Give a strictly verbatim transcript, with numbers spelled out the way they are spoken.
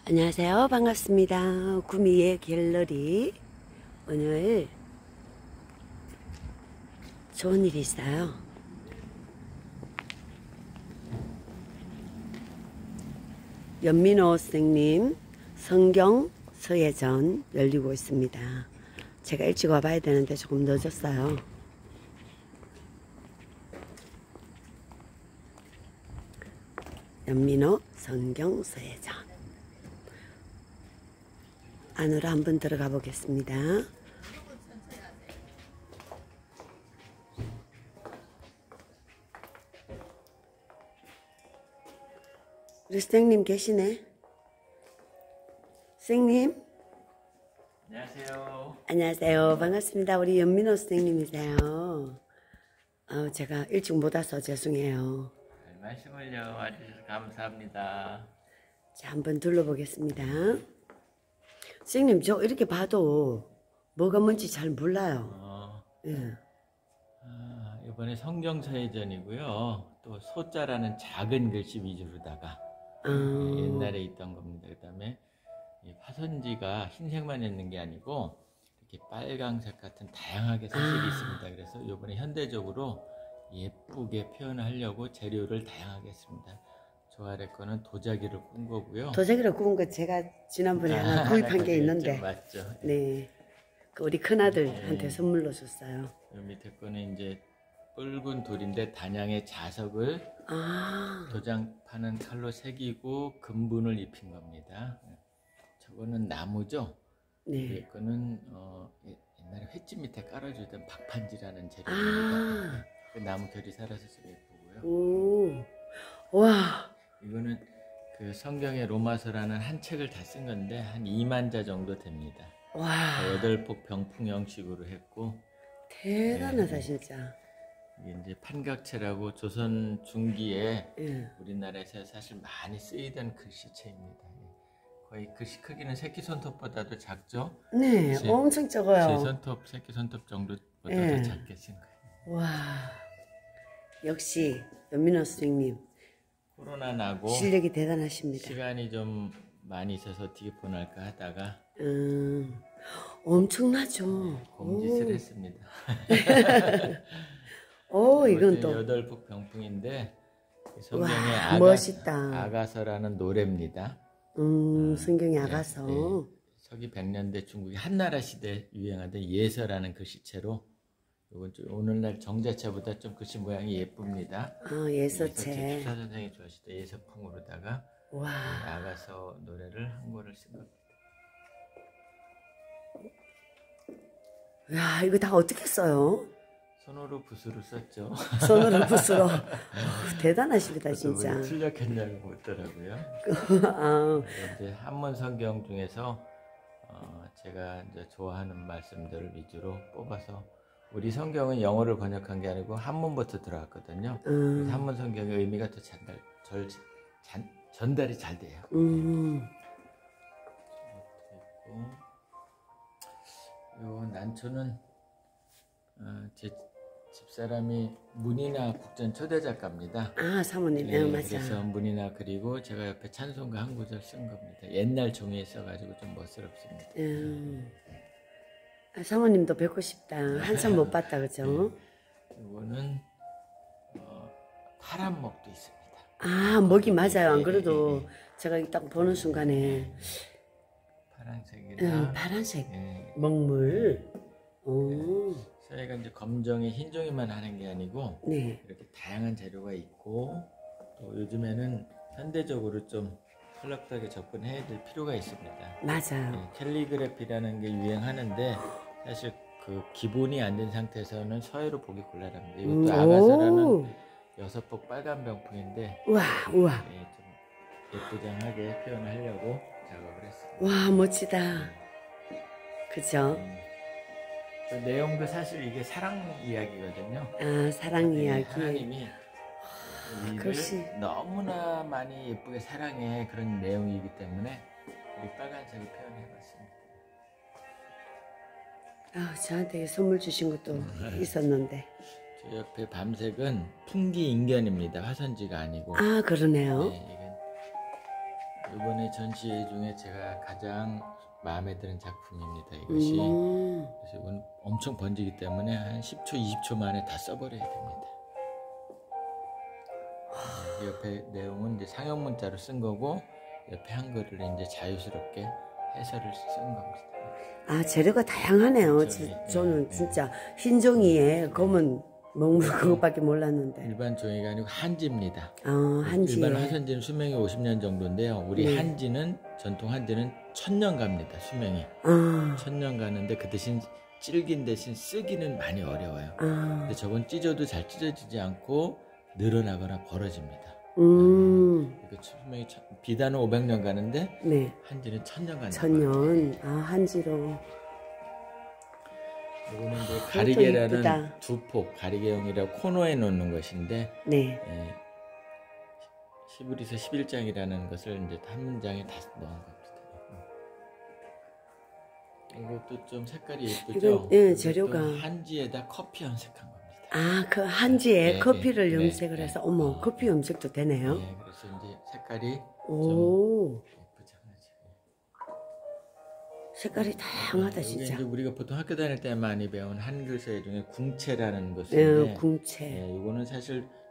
안녕하세요. 반갑습니다. 구미의 갤러리. 오늘 좋은 일이 있어요. 연민호 선생님 성경 서예전 열리고 있습니다. 제가 일찍 와봐야 되는데 조금 늦었어요. 연민호 성경 서예전 안으로 한번 들어가 보겠습니다. 우리 선생님 계시네. 선생님. 안녕하세요. 안녕하세요. 반갑습니다. 우리 연민호 선생님이세요. 어, 제가 일찍 못 와서 죄송해요. 별 말씀을요 와주셔서 감사합니다. 자, 한번 둘러보겠습니다. 선생님, 저 이렇게 봐도 뭐가 뭔지 잘 몰라요. 어, 예. 아, 이번에 성경서예전이고요. 또 소자라는 작은 글씨 위주로다가 아, 예, 옛날에 있던 겁니다. 그 다음에 이 화선지가 흰색만 있는 게 아니고 이렇게 빨강색 같은 다양하게 사실이 아. 있습니다. 그래서 이번에 현대적으로 예쁘게 표현하려고 재료를 다양하게 했습니다. 저 아래 거는 도자기를 꾼 거고요. 도자기로 구운 거 제가 지난번에 아, 하나 구입한 게 그랬죠. 있는데, 맞죠. 네, 그 우리 큰아들한테 네. 선물로 줬어요. 요 밑에 거는 이제 붉은 돌인데 단양의 자석을 아, 도장파는 칼로 새기고 금분을 입힌 겁니다. 저거는 나무죠. 네. 위에 거는 어, 옛날에 횟집 밑에 깔아주던 박판지라는 아. 재료입니다. 그 나무 결이 살아서 좀 예쁘고요. 오, 와, 이거는 그 성경의 로마서라는 한 책을 다 쓴 건데 한 이만 자 정도 됩니다. 와, 여덟 폭 병풍 형식으로 했고 대단하다 네. 진짜. 이게 이제 판각체라고 조선 중기에 예. 우리나라에서 사실 많이 쓰이던 글씨체입니다. 거의 글씨 크기는 새끼손톱보다도 작죠? 네, 제- 엄청 적어요. 제 손톱, 새끼손톱 정도보다 예. 더 작게 쓴 거예요. 와, 역시 연민호 선생님 코로나 나고 실력이 대단하십니다. 시간이 좀 많이 있어서 어떻게 보낼까 하다가 음, 엄청나죠. 공짓을 했습니다. 오, 이건 또 여덟 폭 병풍인데 성경의 와, 아가, 멋있다. 아가서라는 노래입니다. 음, 성경에 네, 아가서. 네. 서기 백 년대 중국의 한나라 시대 유행하던 예서라는 글씨체로 이건 좀 오늘날 정자체보다 좀 글씨 모양이 예쁩니다. 아, 예서체. 주사 선생이 좋아하시던 예서풍으로다가 와, 아가서 노래를 한 거를 쓴 겁니다. 야, 이거 다 어떻게 써요? 손으로 붓으로 썼죠. 손으로 붓으로. 어우, 대단하십니다, 진짜. 왜 틀렸겠냐고 묻더라고요. 아, 이제 한문 성경 중에서 어, 제가 이제 좋아하는 말씀들을 위주로 뽑아서 우리 성경은 영어를 번역한 게 아니고 한문부터 들어왔거든요. 음. 그래서 한문 성경의 의미가 더 전달, 절, 잔, 전달이 잘 돼요. 음, 그리고 요 난초는 어, 제 집사람이 문이나 국전 초대 작가입니다. 아, 사모님, 네, 예, 맞아. 그래서 문이나 그리고 제가 옆에 찬송가 한 구절 쓴 겁니다. 옛날 종이에 써가지고 좀 멋스럽습니다. 음. 아, 사모님도 뵙고 싶다. 한참 못 봤다, 그죠? 이거는 어, 파란 목도 있습니다. 아, 먹이 맞아요. 안 예, 그래도 예, 예. 제가 딱 보는 순간에 파란색이나 음, 파란색 예, 먹물. 오, 저희가 이제 검정에 흰 종이만 하는 게 아니고 네. 이렇게 다양한 재료가 있고 또 요즘에는 현대적으로 좀 컬러풀하게 접근해야 될 필요가 있습니다. 맞아요. 예, 캘리그래피라는 게 유행하는데 사실 그 기본이 안 된 상태에서는 서예로 보기 곤란합니다. 이것도 음, 아가서라는 오. 여섯 폭 빨간 병풍인데 우와, 우와. 예, 좀 예쁘장하게 표현하려고 작업을 했습니다. 와, 멋지다. 그죠? 음, 그 내용도 사실 이게 사랑 이야기거든요. 아, 사랑 네, 이야기. 하나님이 우리를 글씨. 너무나 많이 예쁘게 사랑해 그런 내용이기 때문에 우리 빨간색을 표현해봤습니다. 아, 저한테 선물 주신 것도 있었는데. 저 옆에 밤색은 풍기인견입니다. 화선지가 아니고. 아, 그러네요. 네, 이건 이번에 전시회 중에 제가 가장 마음에 드는 작품입니다. 이것이 음. 그래서 이건 엄청 번지기 때문에 한 십 초, 이십 초 만에 다 써버려야 됩니다. 네, 옆에 내용은 이제 상형 문자로 쓴 거고 옆에 한글을 이제 자유스럽게 해설을 쓴 겁니다. 아, 재료가 다양하네요. 그렇죠. 지- 예, 저는 예, 진짜 흰 종이에 검은 먹물 그것밖에 몰랐는데. 일반 종이가 아니고 한지입니다. 아, 한지에. 일반 화선지는 수명이 오십 년 정도인데요. 우리 네. 한지는 전통 한지는 천년 갑니다. 수명이 아, 천년 가는데 그 대신 찔긴 대신 쓰기는 많이 어려워요. 아, 근데 저건 찢어도 잘 찢어지지 않고 늘어나거나 벌어집니다. 음, 그 수명이 천- 비단은 오백 년 가는데 네. 한지는 천년 가는 천년. 아, 한지로. 이거는 이제 이쁘다. 가리개라는 두폭 가리개용이라 코너에 놓는 것인데 네. 예, 십일에서 십일 장이라는 것을 이제 한 문장에 다 넣은 겁니다. 이것도 좀 색깔이 예쁘죠? 이건, 예, 이것도 재료가. 한지에다 커피 염색한 겁니다. 아, 그 한지에 네, 커피를 네, 염색을 네, 해서, 네. 어머, 어. 커피 염색도 되네요. 네, 그래서 이제 색깔이 오, 예쁘죠. 색깔이 다양하다, 이게 진짜. 이제 우리가 보통 학교 다닐 때 많이 배운 한글서 중에 궁체라는 예, 것인데, 궁채. 예, 이거는 사실